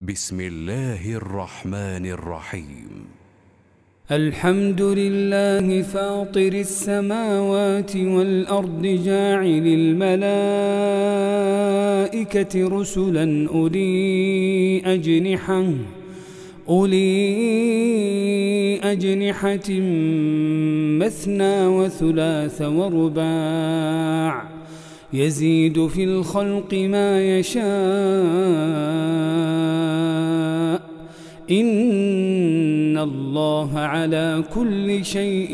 بسم الله الرحمن الرحيم. الحمد لله فاطر السماوات والأرض جاعل الملائكة رسلا أولي أجنحة مثنى وثلاث ورباع يزيد في الخلق ما يشاء إن الله على كل شيء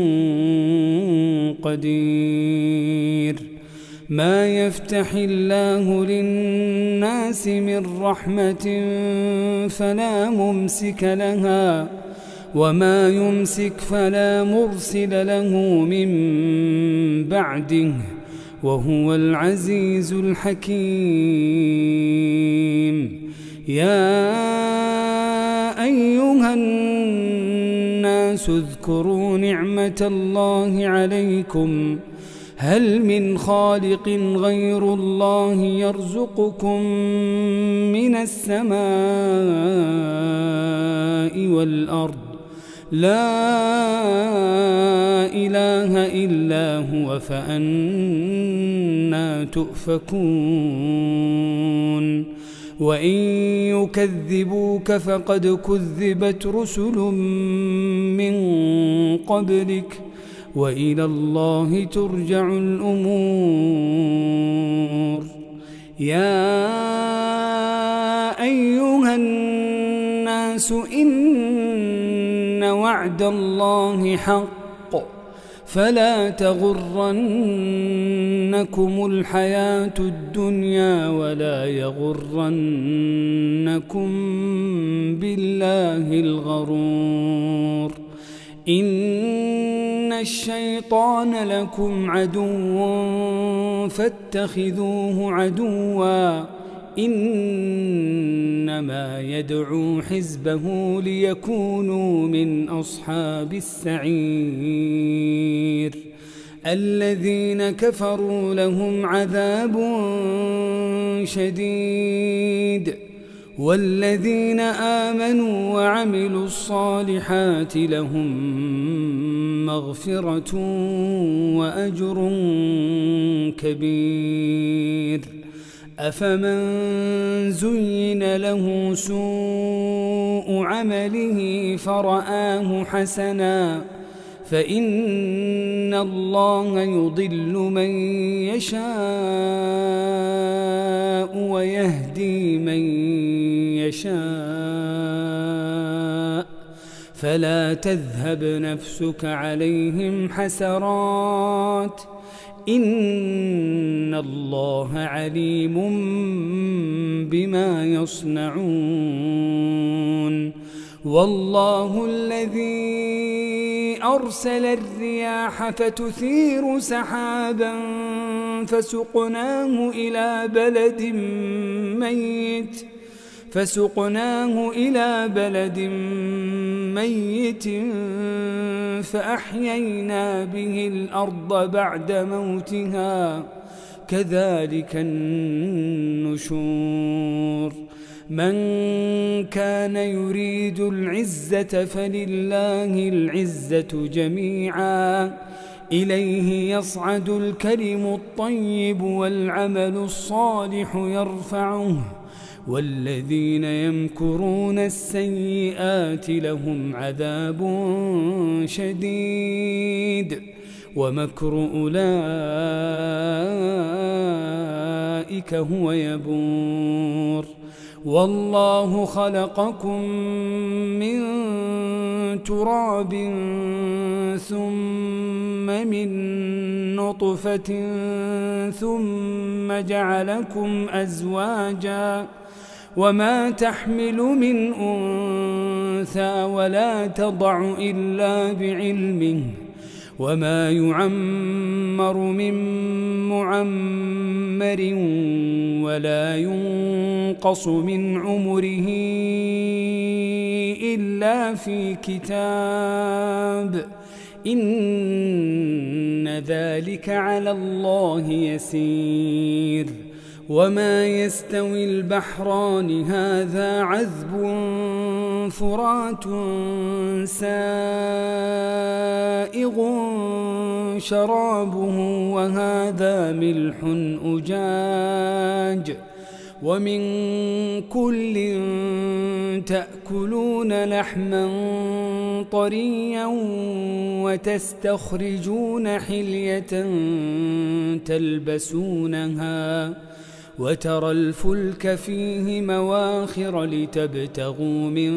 قدير. ما يفتح الله للناس من رحمة فلا ممسك لها وما يمسك فلا مرسل له من بعده وهو العزيز الحكيم. يا أيها الناس اذكروا نعمة الله عليكم هل من خالق غير الله يرزقكم من السماء والأرض لا إله إلا هو فأنى تؤفكون. وإن يكذبوك فقد كذبت رسل من قبلك وإلى الله ترجع الأمور. يا أيها الناس إن وعد الله حق فلا تغرنكم الحياة الدنيا ولا يغرنكم بالله الغرور. إن الشيطان لكم عدو فاتخذوه عدوا إنما يدعو حزبه ليكونوا من أصحاب السعير. الذين كفروا لهم عذاب شديد والذين آمنوا وعملوا الصالحات لهم مغفرة وأجر كبير. أفمن زين له سوء عمله فرآه حسنا فإن الله يضل من يشاء ويهدي من يشاء فلا تذهب نفسك عليهم حسرات إن الله عليم بما يصنعون. والله الذي أرسل الرياح فتثير سحابا فسقناه إلى بلد ميت فأحيينا به الأرض بعد موتها كذلك النشور. من كان يريد العزة فلله العزة جميعا إليه يصعد الكلم الطيب والعمل الصالح يرفعه والذين يمكرون السيئات لهم عذاب شديد ومكر أولئك هو يبور. والله خلقكم من تراب ثم من نطفة ثم جعلكم أزواجا وما تحمل من أنثى ولا تضع إلا بعلمه وما يعمر من معمر ولا ينقص من عمره إلا في كتاب إن ذلك على الله يسير. وما يستوي البحران هذا عذب فرات سائغ شرابه وهذا ملح أجاج ومن كل تأكلون لحما طريا وتستخرجون حلية تلبسونها وترى الفلك فيه مواخر لتبتغوا من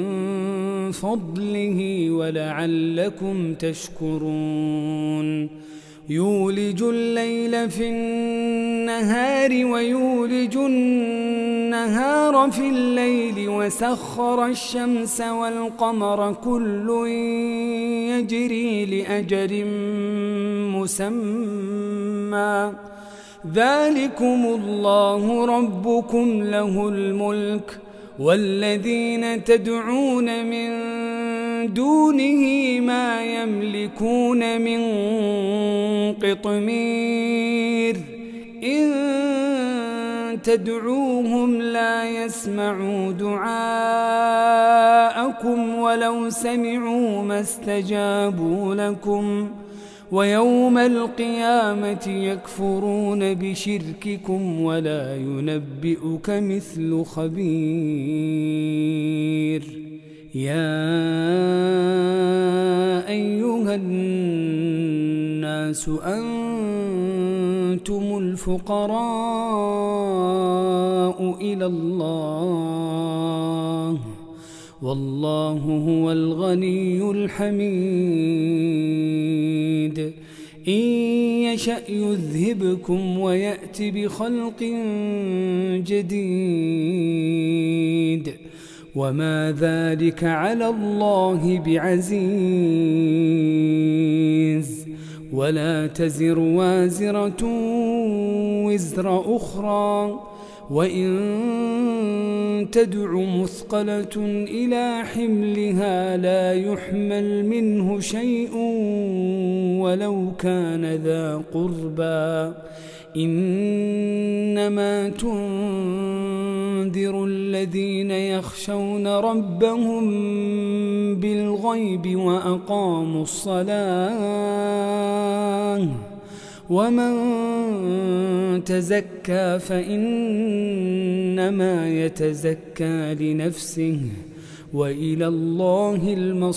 فضله ولعلكم تشكرون يولج الليل في النهار ويولج النهار في الليل وسخر الشمس والقمر كل يجري لأجل مسمى ذلكم الله ربكم له الملك والذين تدعون من دونه ما يملكون من قطمير إن تدعوهم لا يسمعوا دعاءكم ولو سمعوا ما استجابوا لكم ويوم القيامة يكفرون بشرككم ولا ينبئك مثل خبير يا أيها الناس أنتم الفقراء إلى الله والله هو الغني الحميد إن يشأ يذهبكم ويأت بخلق جديد وما ذلك على الله بعزيز ولا تزر وازرة وزر أخرى وإن تدع مثقلة إلى حملها لا يحمل منه شيء ولو كان ذا قربى إنما تنذر الذين يخشون ربهم بالغيب وأقاموا الصلاة ومن تزكى فإنما يتزكى لنفسه وإلى الله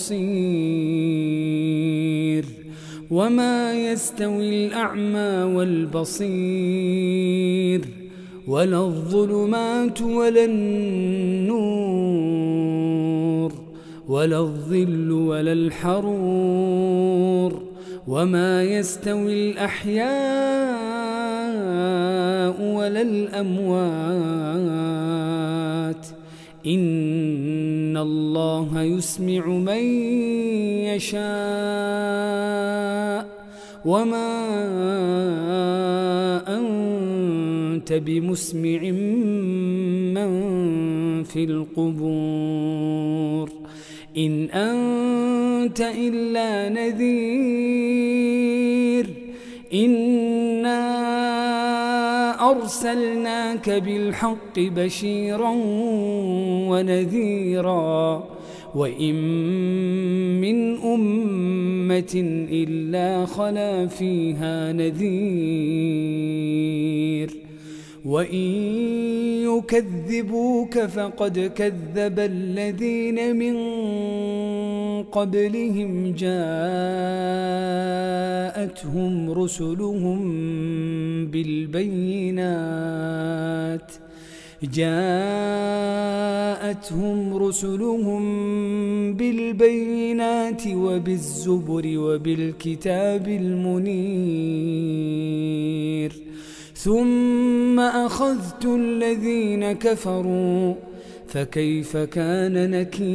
المصير وما يستوي الأعمى والبصير ولا الظلمات ولا النور ولا الظل ولا الحرور وما يستوي الأحياء ولا الأموات إن الله يسمع من يشاء وما أنت بمسمع من في القبور إن أنت إلا نذير إنا أرسلناك بالحق بشيرا ونذيرا وإن من أمة إلا خلا فيها نذير وإن يكذبوك فقد كذب الذين من قبلهم جاءتهم رسلهم بالبينات وبالزبر وبالكتاب المنير ثم أخذت الذين كفروا فكيف كان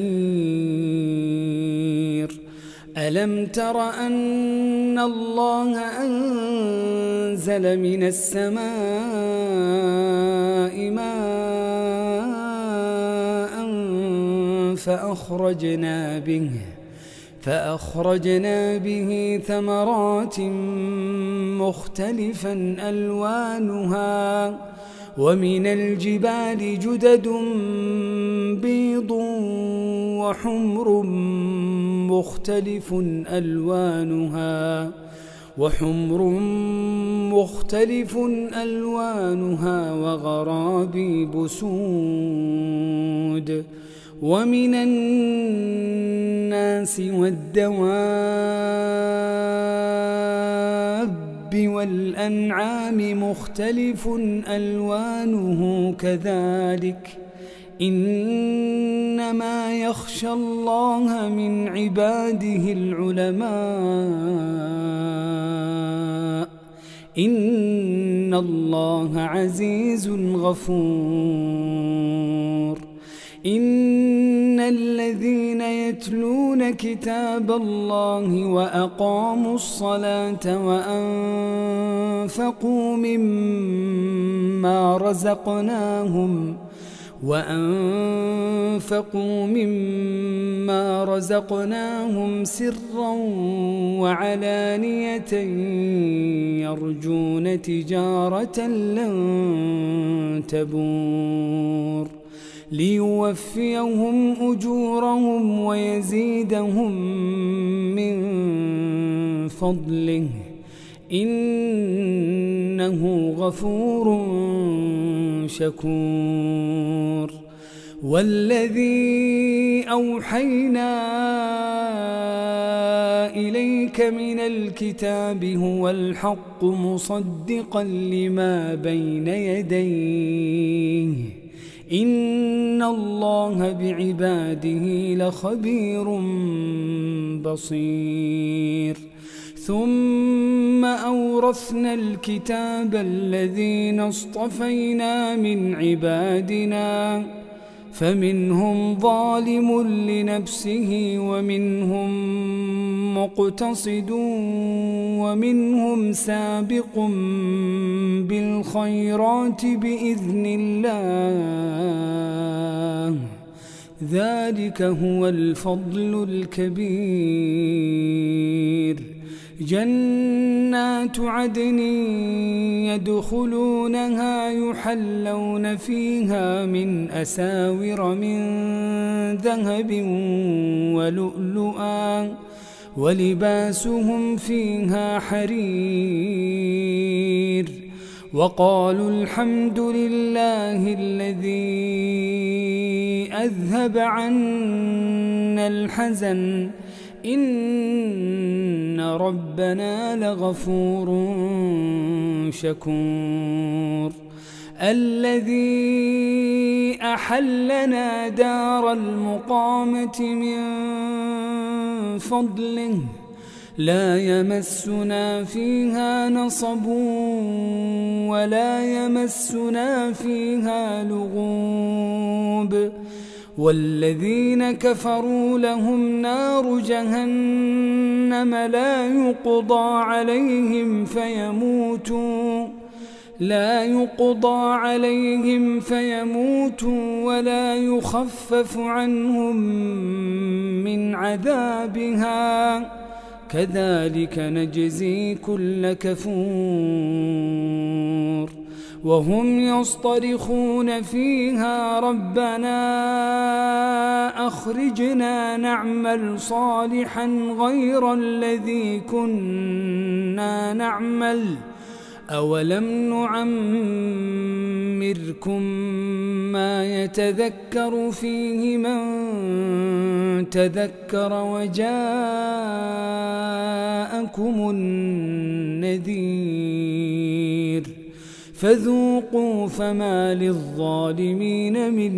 نكير ألم تر أن الله أنزل من السماء ماء فأخرجنا به ثمرات مختلفا ألوانها ومن الجبال جدد بيض وحمر مختلف ألوانها وغرابيب سود ومن الناس والدواب والأنعام مختلف ألوانه كذلك إنما يخشى الله من عباده العلماء إن الله عزيز غفور إن الذين يتلون كتاب الله وأقاموا الصلاة وأنفقوا مما رزقناهم سرا وعلانية يرجون تجارة لن تبور ليوفيهم أجورهم ويزيدهم من فضله إنه غفور شكور والذي أوحينا إليك من الكتاب هو الحق مصدقا لما بين يديه إن الله بعباده لخبير بصير ثم أورثنا الكتاب الذين اصطفينا من عبادنا فمنهم ظالم لنفسه ومنهم مقتصد ومنهم سابق بالخيرات بإذن الله ذلك هو الفضل الكبير جنات عدن يدخلونها يحلون فيها من أساور من ذهب ولؤلؤا ولباسهم فيها حرير وقالوا الحمد لله الذي أذهب عنا الحزن إن ربنا لغفور شكور الذي أحلنا دار المقامة من فضله لا يمسنا فيها نصب ولا يمسنا فيها لغوب والذين كفروا لهم نار جهنم لا يقضى عليهم فيموتوا ولا يخفف عنهم من عذابها كذلك نجزي كل كفور وهم يصطرخون فيها ربنا أخرجنا نعمل صالحا غير الذي كنا نعمل أولم نعمركم ما يتذكر فيه من تذكر وجاءكم النذير فذوقوا فما للظالمين من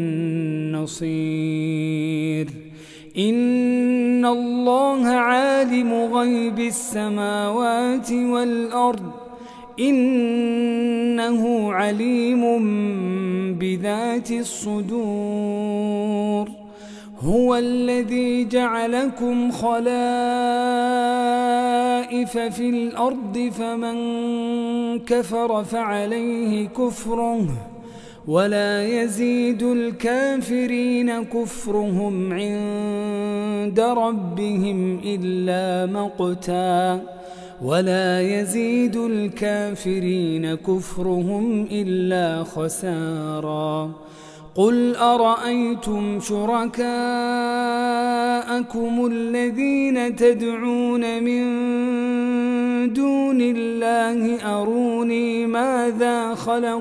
نصير إن الله عالم غيب السماوات والأرض إنه عليم بذات الصدور هو الذي جعلكم خلائف في الأرض فمن كفر فعليه كفره ولا يزيد الكافرين كفرهم عند ربهم إلا مقتا ولا يزيد الكافرين كفرهم إلا خسارا. قل أرأيتم شركاءكم الذين تدعون من دون الله أروني ماذا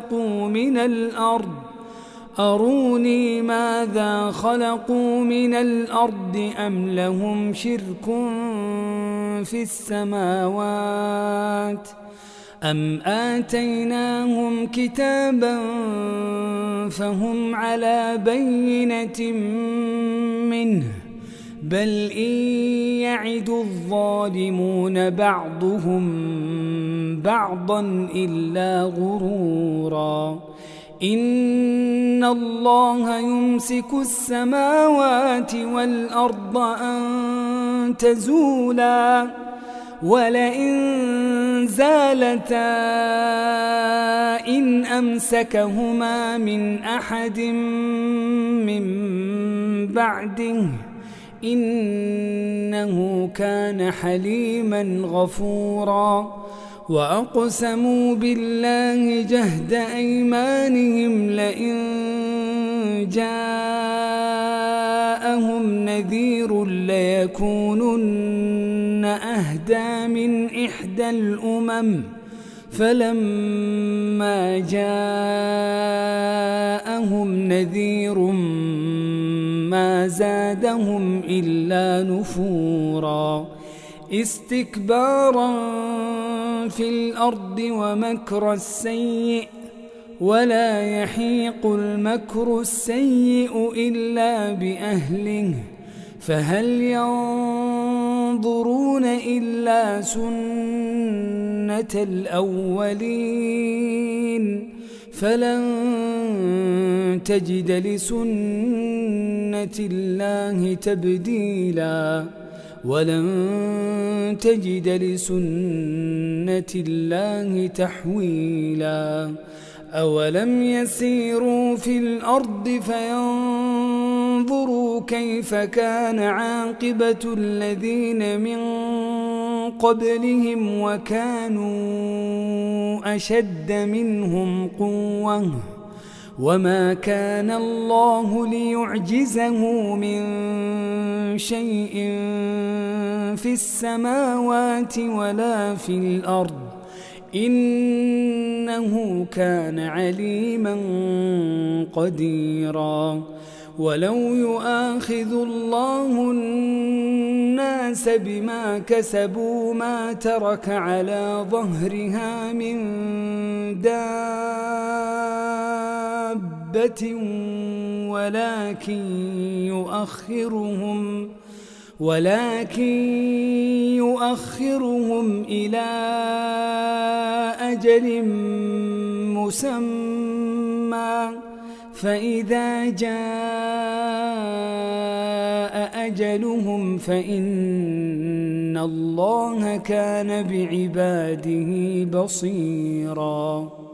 خلقوا من الأرض أم لهم شرك في السماوات أم آتيناهم كتابا فهم على بينة منه بل إن يعد الظالمون بعضهم بعضا إلا غرورا. إن الله يمسك السماوات والأرض أن تزولا ولئن زالتا إن أمسكهما من أحد من بعده إنه كان حليما غفورا. وأقسموا بالله جهد أيمانهم لئن جاءهم نذير ليكونن أهدى من إحدى الأمم فلما جاءهم نذير ما زادهم إلا نفورا استكبارا في الأرض ومكر السيء ولا يحيق المكر السيء إلا بأهله فهل ينظرون إلا سنة الأولين فلن تجد لسنة الله تبديلا ولن تجد لسنة الله تحويلا. أولم يسيروا في الأرض فينظروا كيف كان عاقبة الذين من قبلهم وكانوا أشد منهم قوة وما كان الله ليعجزه من شيء في السماوات ولا في الأرض إنه كان عليما قديرا. ولو يؤاخذ الله الناس بما كسبوا ما ترك على ظهرها من دابة ولكن يؤخرهم إلى أجل مسمى فإذا جاء أجلهم فإن الله كان بعباده بصيرا.